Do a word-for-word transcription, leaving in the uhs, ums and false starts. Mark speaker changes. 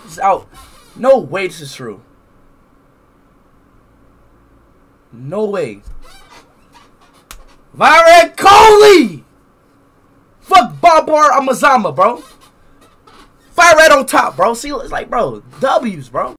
Speaker 1: This is out. No way this is true. No way. Virat Kohli! Fuck Babar Amazama, bro. Virat on top, bro. See, it's like, bro, W's, bro.